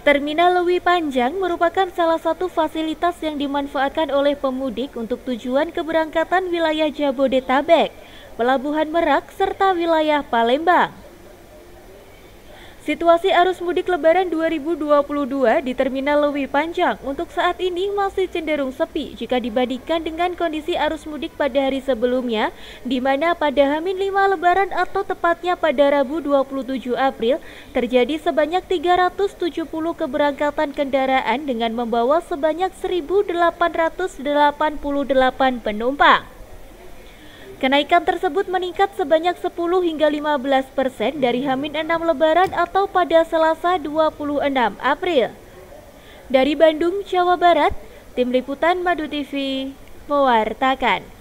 Terminal Lewi Panjang merupakan salah satu fasilitas yang dimanfaatkan oleh pemudik untuk tujuan keberangkatan wilayah Jabodetabek, Pelabuhan Merak, serta wilayah Palembang. Situasi arus mudik Lebaran 2022 di Terminal Lewi Panjang untuk saat ini masih cenderung sepi jika dibandingkan dengan kondisi arus mudik pada hari sebelumnya, di mana pada H-5 Lebaran atau tepatnya pada Rabu 27 April terjadi sebanyak 370 keberangkatan kendaraan dengan membawa sebanyak 1.888 penumpang. Kenaikan tersebut meningkat sebanyak 10 hingga 15% dari H-6 Lebaran atau pada Selasa 26 April. Dari Bandung, Jawa Barat, Tim Liputan Madu TV mewartakan.